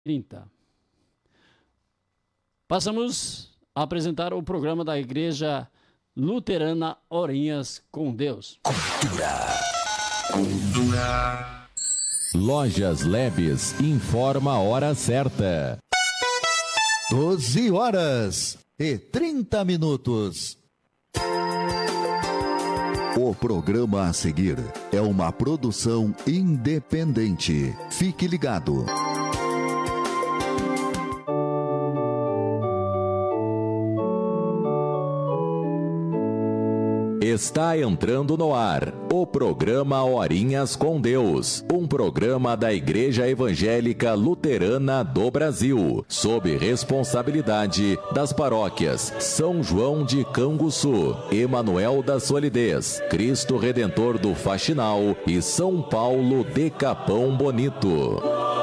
30. Passamos a apresentar o programa da Igreja Luterana Horinhas com Deus. Cultura. Lojas Lebes informa a hora certa. 12h30. O programa a seguir é uma produção independente. Fique ligado. Está entrando no ar o programa Horinhas com Deus, um programa da Igreja Evangélica Luterana do Brasil, sob responsabilidade das paróquias São João de Canguçu, Emanuel da Solidez, Cristo Redentor do Faxinal e São Paulo de Capão Bonito.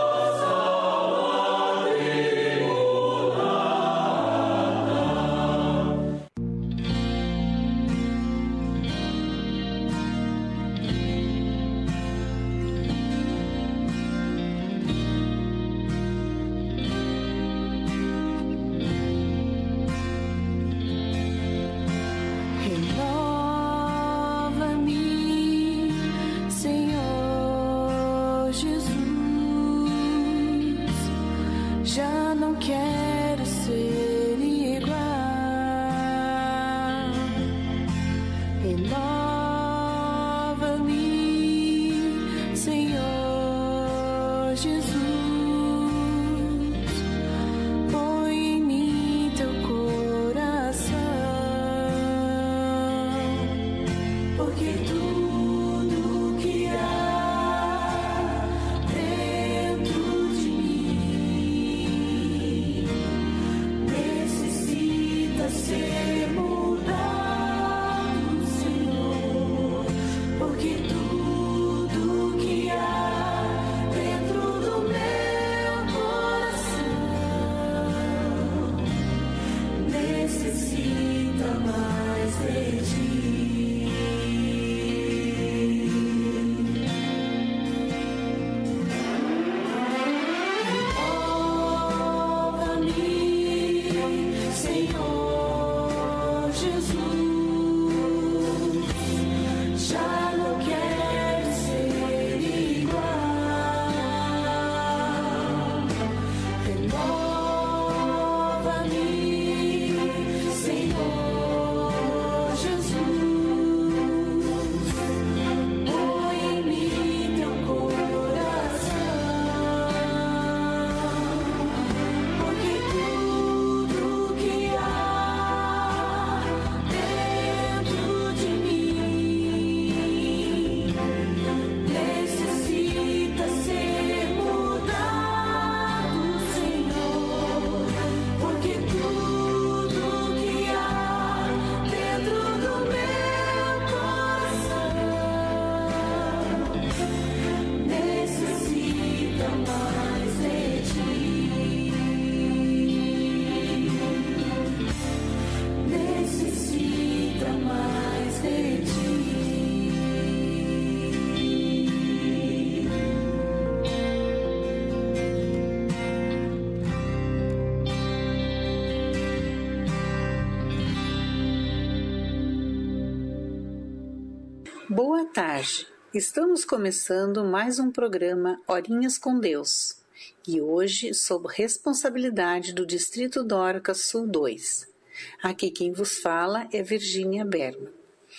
Boa tarde, estamos começando mais um programa Horinhas com Deus e hoje sob responsabilidade do Distrito Dórica Sul 2. Aqui quem vos fala é Virgínia Berman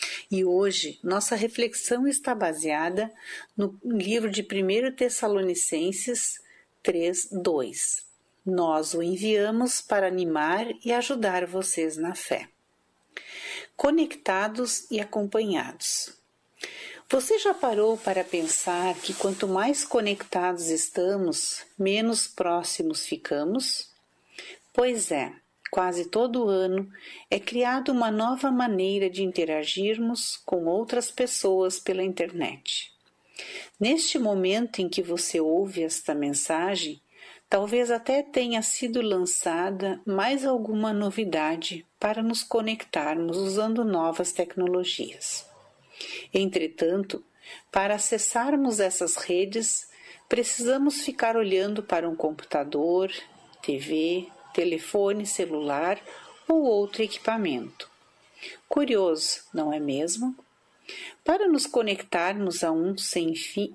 e hoje nossa reflexão está baseada no livro de 1 Tessalonicenses 3:2. Nós o enviamos para animar e ajudar vocês na fé. Conectados e acompanhados. Você já parou para pensar que quanto mais conectados estamos, menos próximos ficamos? Pois é, quase todo ano é criada uma nova maneira de interagirmos com outras pessoas pela internet. Neste momento em que você ouve esta mensagem, talvez até tenha sido lançada mais alguma novidade para nos conectarmos usando novas tecnologias. Entretanto, para acessarmos essas redes, precisamos ficar olhando para um computador, TV, telefone celular ou outro equipamento. Curioso, não é mesmo? Para nos conectarmos a um sem fim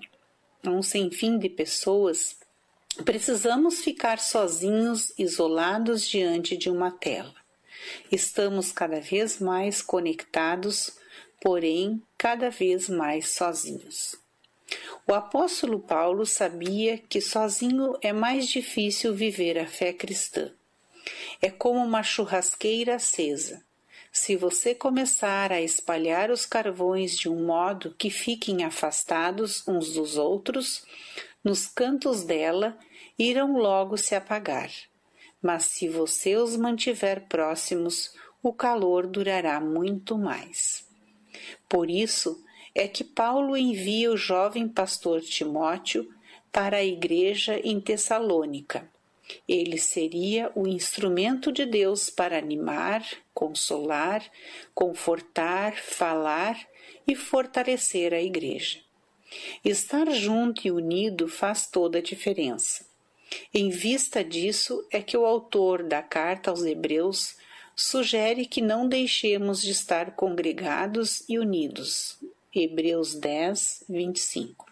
de pessoas, precisamos ficar sozinhos, isolados diante de uma tela. Estamos cada vez mais conectados, porém cada vez mais sozinhos. O apóstolo Paulo sabia que sozinho é mais difícil viver a fé cristã. É como uma churrasqueira acesa. Se você começar a espalhar os carvões de um modo que fiquem afastados uns dos outros, nos cantos dela irão logo se apagar. Mas se você os mantiver próximos, o calor durará muito mais. Por isso é que Paulo envia o jovem pastor Timóteo para a igreja em Tessalônica. Ele seria o instrumento de Deus para animar, consolar, confortar, falar e fortalecer a igreja. Estar junto e unido faz toda a diferença. Em vista disso é que o autor da carta aos Hebreus sugere que não deixemos de estar congregados e unidos. Hebreus 10, 25.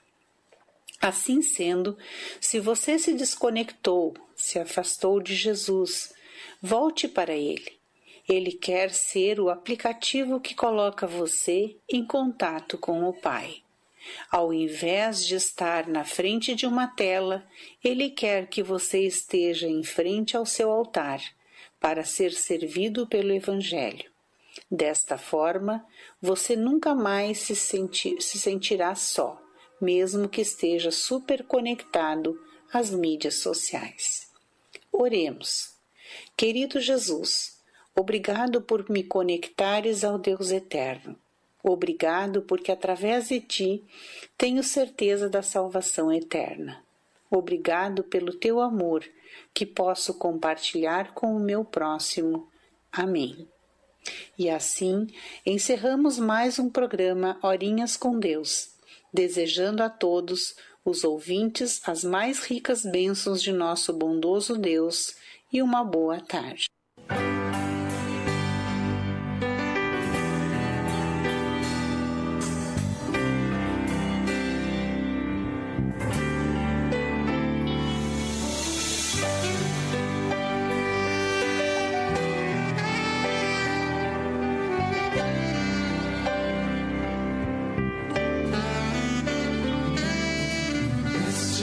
Assim sendo, se você se desconectou, se afastou de Jesus, volte para Ele. Ele quer ser o aplicativo que coloca você em contato com o Pai. Ao invés de estar na frente de uma tela, Ele quer que você esteja em frente ao seu altar, para ser servido pelo Evangelho. Desta forma, você nunca mais se sentirá só, mesmo que esteja super conectado às mídias sociais. Oremos. Querido Jesus, obrigado por me conectares ao Deus eterno. Obrigado porque através de ti tenho certeza da salvação eterna. Obrigado pelo teu amor que posso compartilhar com o meu próximo. Amém. E assim encerramos mais um programa Horinhas com Deus, desejando a todos os ouvintes as mais ricas bênçãos de nosso bondoso Deus e uma boa tarde.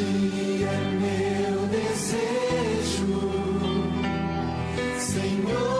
Este é meu desejo, Senhor.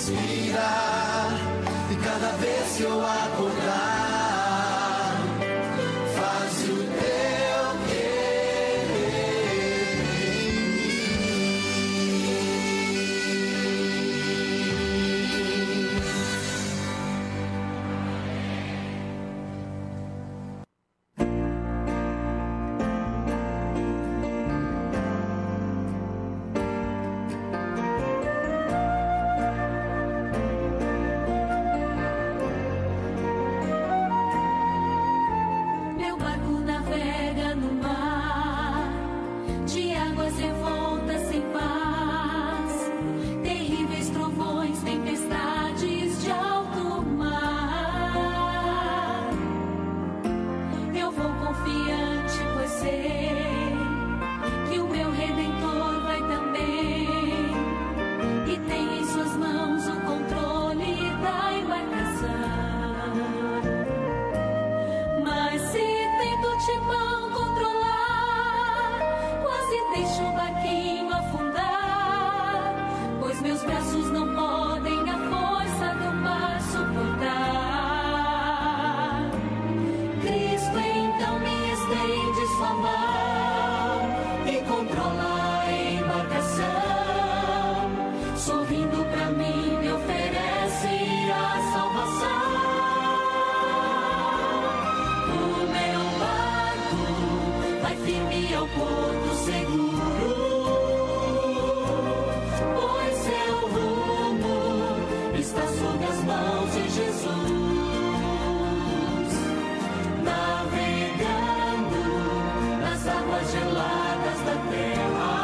respirar, e cada vez que eu acordar, faz o teu querer em Meu barco navega no mar, de águas revoltas sem paz, terríveis trovões, tempestades de alto mar. Eu vou confiante, pois sei que o meu Redentor vai também, e tem em suas mãos o controle da embarcação. Mas se tento timão controlar, quase deixo o barquinho afundar, pois meus braços não podem a força do mar suportar. Cristo então me estende sua mão e controla a embarcação, sorrindo pra mim me oferece a salvação. O meu barco vai firme ao porto seguro, pois seu rumo está sob as mãos de Jesus. Navegando nas águas geladas da terra,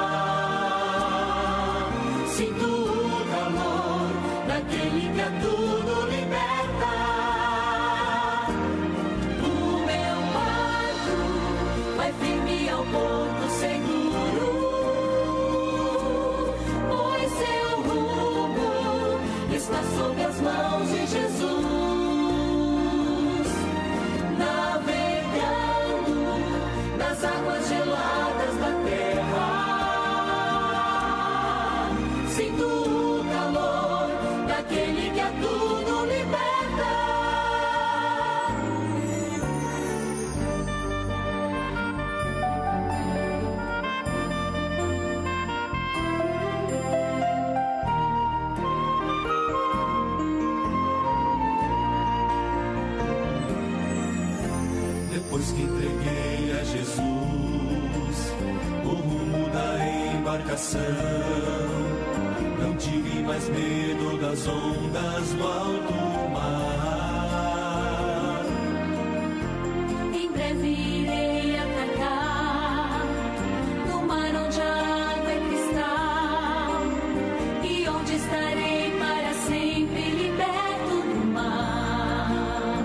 sinto o calor daquele que a tudo liberta. O meu barco vai firme ao porto seguro, pois seu rumo está sob as mãos de Jesus. Navegando nas águas geladas da terra, sinto o calor daquele que a tudo liberta. Depois que entreguei a Jesus o rumo da embarcação, não tive mais medo das ondas no alto mar. Em breve irei atracar no mar onde a água é cristal, e onde estarei para sempre liberto do mar.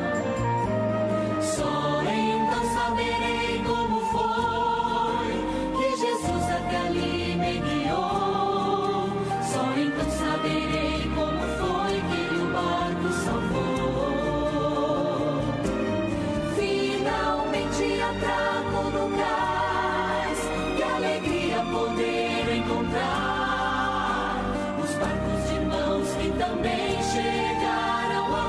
Só então saberei como foi que Jesus até ali me guiou. Só então saberei como foi que o barco salvou. Finalmente atraco no cais, que alegria poder encontrar os barcos de irmãos que também chegaram ao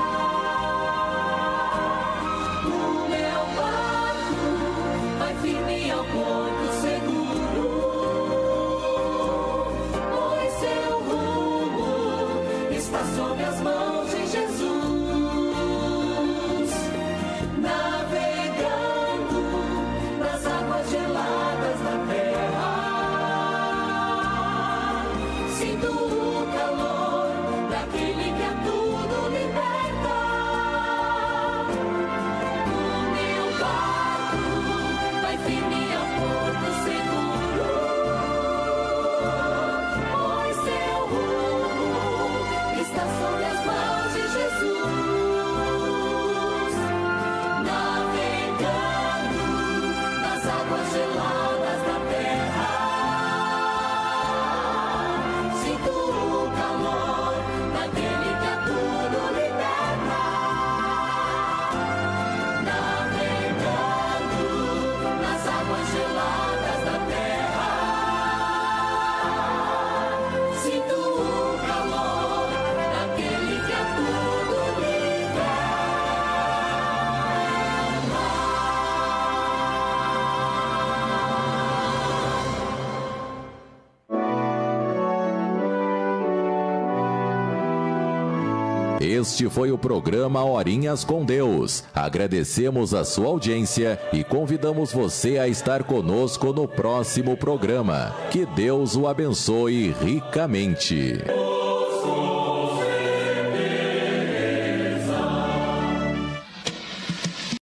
lar. O meu barco vai firme ao porto seguro, pois seu rumo Este foi o programa Horinhas com Deus. Agradecemos a sua audiência e convidamos você a estar conosco no próximo programa. Que Deus o abençoe ricamente.